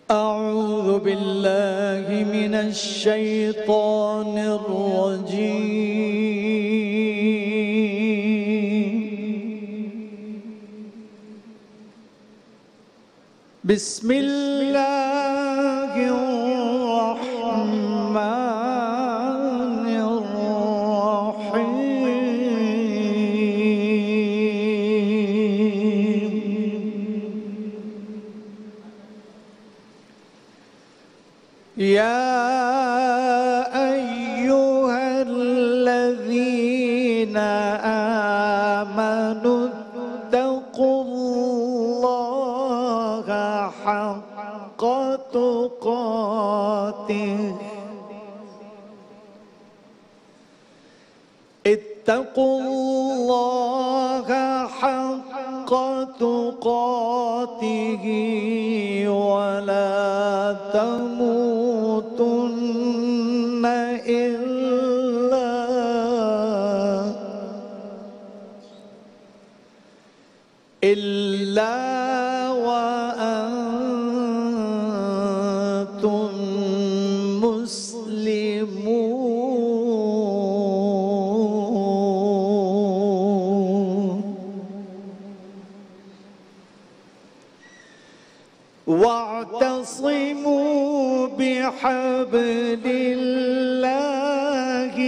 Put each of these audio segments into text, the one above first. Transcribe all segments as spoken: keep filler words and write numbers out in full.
أعوذ بالله من الشيطان الرجيم. بسم الله الرحمن الرحيم. يا أيها الذين آمنوا اتقوا الله حق تقاته اتقوا الله حق تقاته ولا تموتن إلا إلا وأنتم مسلمون. واعتصموا بحبل الله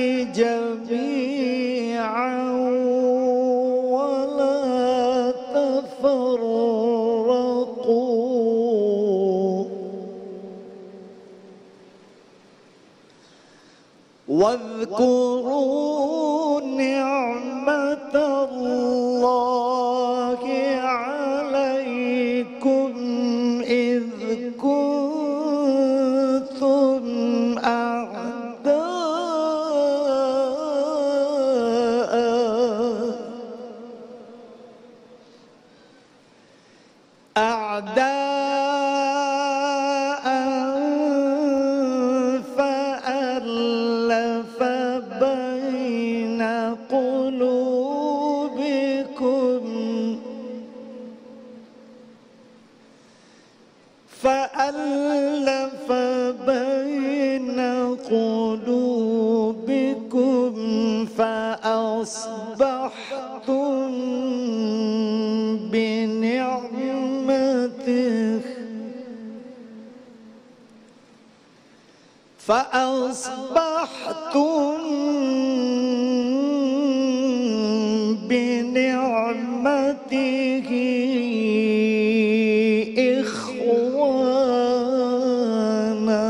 جميعا ولا تفرقوا واذكروا نعمة الله عليكم إذ كنتم أعداء أعداء فألف بين قلوبكم فألف بين قلوبكم فأصبحتم بنعمته فأصبحتم بنعمته إخوانا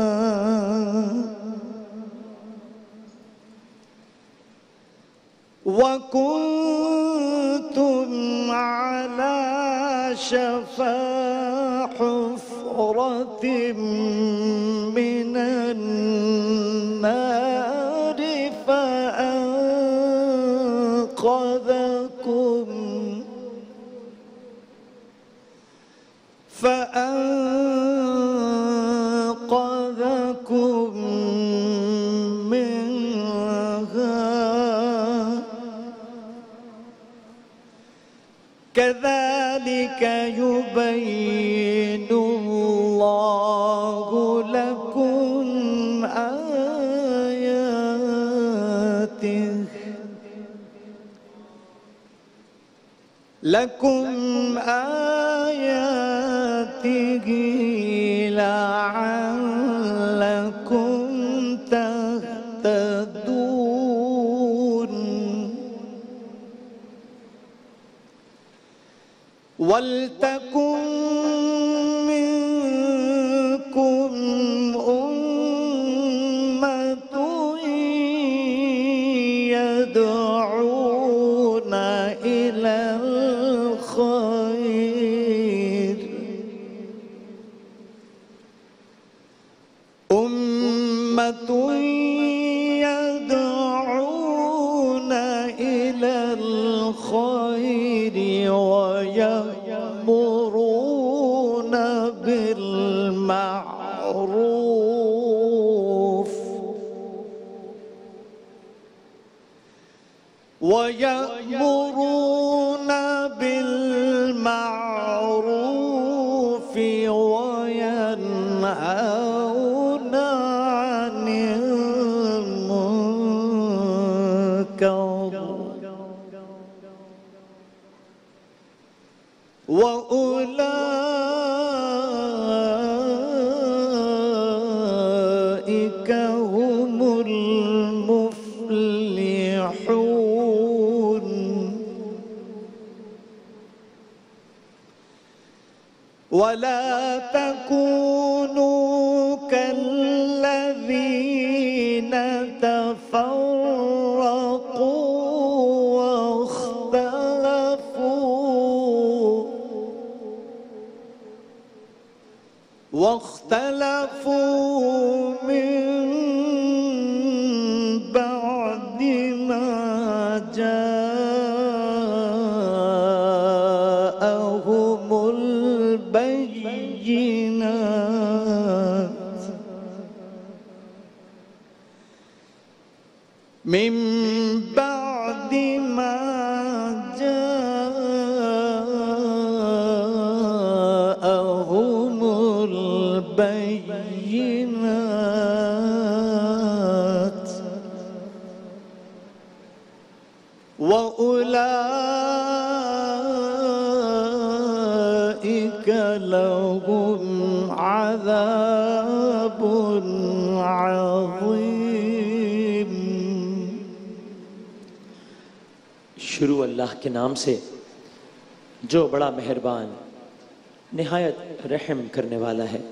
وكنتم على شفا حفرة من النار فأنقذكم فأنقذكم منها. كذلك يبين الله لكم آياته لكم آياته لعلكم تهتدون. ولتكن منكم أمة يدعون إلى الخير أمة يدعون إلى الخير ويأمرون بالمعروف ويأمرون بالمعروف وينهون ينهون عن المنكر وأولئك هم المفلحون. ولا تكونوا كالذين تفرقوا واختلفوا واختلفوا من بعد ما جاءهم البينات من بعد ما جاءهم البينات وأولئك لهم عذاب عظيم. شروع اللہ کے نام سے جو بڑا مہربان نہایت رحم کرنے والا ہے۔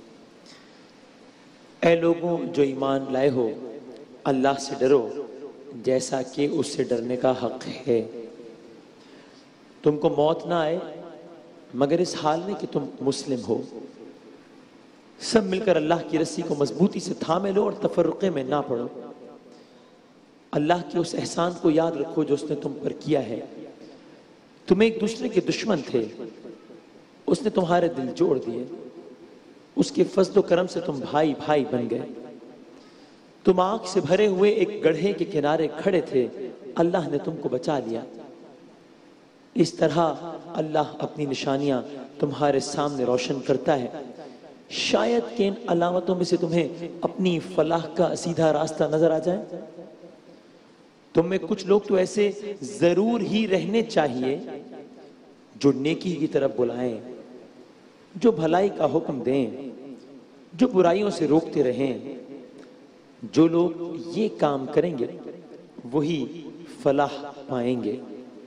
اے لوگوں جو ایمان لائے ہو، اللہ سے ڈرو جیسا کہ اس سے ڈرنے کا حق ہے۔ تم کو موت نہ آئے مگر اس حال میں کہ تم مسلم ہو۔ سب مل کر اللہ کی رسی کو مضبوطی سے تھامے لو اور تفرقے میں نہ پڑو۔ اللہ کے اس احسان کو یاد رکھو جو اس نے تم پر کیا ہے۔ تم ایک دوسرے کے دشمن تھے، اس نے تمہارے دل جوڑ دیے۔ اس کے فضل و کرم سے تم بھائی بھائی بن گئے۔ تم آگ سے بھرے ہوئے ایک گڑھے کے کنارے کھڑے تھے، اللہ نے تم کو بچا لیا۔ اس طرح اللہ اپنی نشانیاں تمہارے سامنے روشن کرتا ہے۔ شاید کہ ان علامتوں میں سے تمہیں اپنی فلاح کا سیدھا راستہ نظر آ جائے۔ تم میں کچھ لوگ تو ایسے ضرور ہی رہنے چاہیے جو نیکی کی طرف بلائیں، جو بھلائی کا حکم دیں، جو برائیوں سے روکتے رہیں۔ جو لوگ یہ کام کریں گے وہی فلاح پائیں گے۔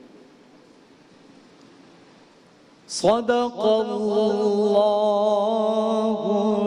صدق اللہ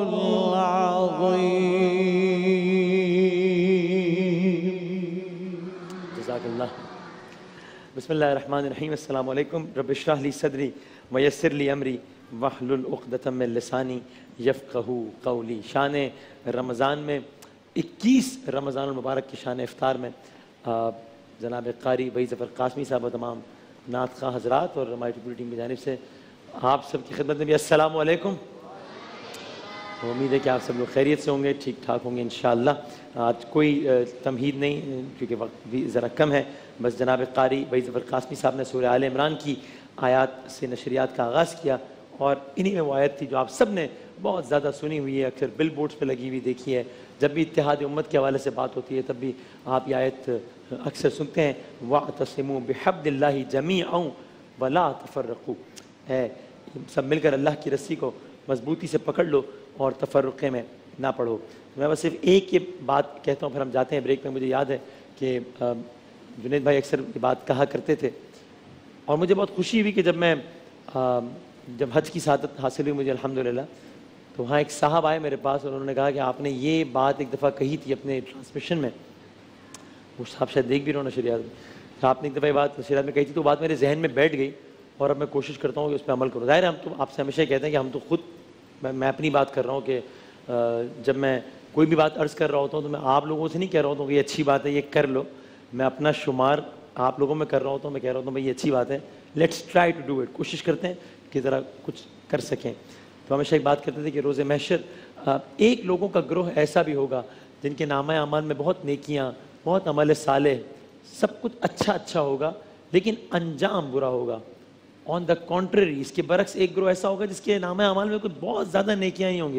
العظیم۔ جزاک اللہ۔ بسم اللہ الرحمن الرحیم۔ السلام علیکم۔ رب اشرح لی صدری ویسر لی امری واحلل عقدۃ من لسانی یفقہوا قولی۔ شان رمضان میں اکیس رمضان المبارک کی شان افطار میں جناب قاری وحید ظفر قاسمی صاحب و تمام نعت خواہ حضرات اور ہماری ٹی ٹیم کی جانب سے آپ سب کی خدمت میں بھی السلام علیکم۔ امید ہے کہ آپ سب لوگ خیریت سے ہوں گے، ٹھیک ٹھاک ہوں گے انشاءاللہ۔ آج کوئی تمہید نہیں کیونکہ وقت بھی ذرا کم ہے، بس جناب قاری وحید ظفر قاسمی صاحب نے سورہ آل عمران کی آیات سے نشریات کا آغاز کیا، اور انہی میں وہ آیت تھی جو آپ سب نے بہت زیادہ سنی ہوئی ہے، اکثر بل بورڈز پہ لگی ہوئی دیکھی ہے۔ جب بھی اتحاد امت کے حوالے سے بات ہوتی ہے تب بھی آپ یہ آیت اکثر سنتے ہیں، وَاعْتَصِمُوا بِحَبْلِ اللَّهِ جَمِيعًا وَلَا تَفَرَّقُوا۔ اے سب مل کر اللہ کی رسی کو مضبوطی سے پکڑ لو اور تفرقے میں نہ پڑو۔ میں بس صرف ایک یہ بات کہتا ہوں پھر ہم جاتے ہیں بریک میں۔ مجھے یاد ہے کہ جنید بھائی اکثر یہ بات کہا کرتے تھے، اور مجھے بہت خوشی ہوئی کہ جب میں جب حج کی سعادت حاصل ہوئی مجھے الحمدللہ، تو وہاں ایک صاحب آئے میرے پاس اور انہوں نے کہا کہ آپ نے یہ بات ایک دفعہ کہی تھی اپنے ٹرانسمیشن میں، وہ صاحب شاید دیکھ بھی رہو نشریات میں، آپ نے ایک دفعہ یہ بات نشریات میں کہی تھی، تو بات میرے ذہن میں بیٹھ گئی اور اب میں کوشش کرتا ہوں کہ اس پہ عمل کروں۔ ظاہر ہے ہم تو آپ سے ہمیشہ کہتے ہیں کہ ہم تو خود، میں اپنی بات کر رہا ہوں کہ جب میں کوئی بھی بات عرض کر رہا ہوتا ہوں تو میں آپ لوگوں سے نہیں کہہ رہا ہوتا ہوں کہ یہ اچھی بات ہے یہ کر لو، میں اپنا شمار آپ لوگوں میں کر رہا ہوتا ہوں، میں کہہ رہا ہوتا ہوں بھائی یہ اچھی بات ہے، لیٹس ٹرائی ٹو ڈو اٹ، کوشش کرتے ہیں کہ ذرا کچھ کر سکیں۔ تو ہمیشہ ایک بات کرتے تھے کہ روز محشر ایک لوگوں کا گروہ ایسا بھی ہوگا جن کے نامہ اعمال میں بہت نیکیاں، بہت عمل صالح، سب کچھ اچھا اچھا ہوگا لیکن انجام برا ہوگا۔ آن دا کانٹرری، اس کے برعکس ایک گروہ ایسا ہوگا جس کے نامہ اعمال میں کچھ بہت زیادہ نیکیاں ہی ہوں گے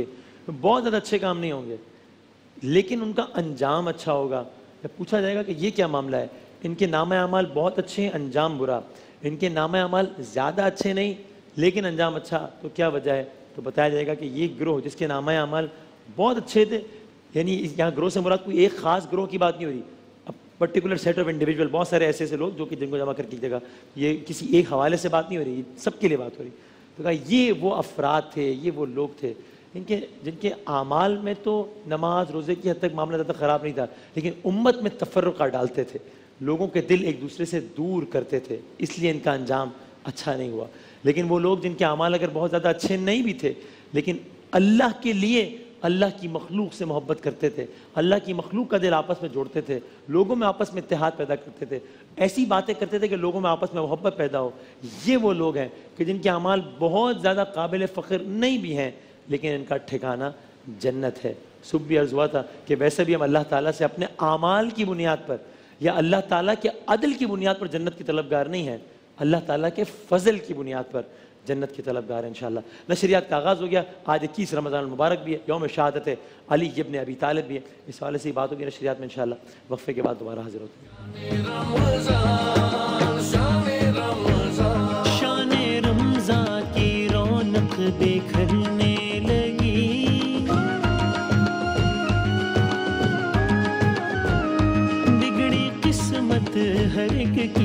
بہت زیادہ اچھے کام نہیں ہوں گے لیکن ان کا انجام اچھا ہوگا. پوچھا جائے گا کہ یہ کیا معاملہ ہے, ان کے نامہ اعمال بہت اچھے ہیں انجام برا, ان کے نامہ اعمال زیادہ اچھے نہیں لیکن انجام اچھا, تو کیا وجہ ہے؟ تو بتایا جائے گا کہ یہ گروہ جس کے نامہ اعمال بہت اچھے تھے, یعنی یہاں گروہ سے مراد کوئی ایک خاص گروہ کی بات نہیں ہو رہی, اب پرٹیکولر سیٹ آف انڈیویجول, بہت سارے ایسے ایسے لوگ جو کہ جن کو جمع کر کے جگہ, یہ کسی ایک حوالے سے بات نہیں ہو رہی, سب کے لیے بات ہو رہی. تو کہا یہ وہ افراد تھے, یہ وہ لوگ تھے ان کے جن کے اعمال میں تو نماز روزے کی حد تک معاملہ زیادہ خراب نہیں تھا لیکن امت میں تفرقہ ڈالتے تھے, لوگوں کے دل ایک دوسرے سے دور کرتے تھے, اس لیے ان کا انجام اچھا نہیں ہوا. لیکن وہ لوگ جن کے اعمال اگر بہت زیادہ اچھے نہیں بھی تھے لیکن اللہ کے لیے اللہ کی مخلوق سے محبت کرتے تھے, اللہ کی مخلوق کا دل آپس میں جوڑتے تھے, لوگوں میں آپس میں اتحاد پیدا کرتے تھے, ایسی باتیں کرتے تھے کہ لوگوں میں آپس میں محبت پیدا ہو, یہ وہ لوگ ہیں کہ جن کے اعمال بہت زیادہ قابل فخر نہیں بھی ہیں لیکن ان کا ٹھکانہ جنت ہے. صبح بھی عرض ہوا تھا کہ ویسے بھی ہم اللہ تعالیٰ سے اپنے اعمال کی بنیاد پر یا اللہ تعالیٰ کے عدل کی بنیاد پر جنت کی طلبگار نہیں ہیں, اللہ تعالیٰ کے فضل کی بنیاد پر جنت کی طلبگار ہیں انشاءاللہ. نشریات کا آغاز ہو گیا, آج اکیس رمضان المبارک بھی ہے, یوم شہادت علی ابن ابی طالب بھی ہے, اس حوالے سے ہی بات ہوگی نشریات میں انشاءاللہ. وقفے کے بعد دوبارہ حاضر ہوتے ہیں. شان رمضان کی رونق بکھرنے لگی, بگڑی قسمت ہر ایک کی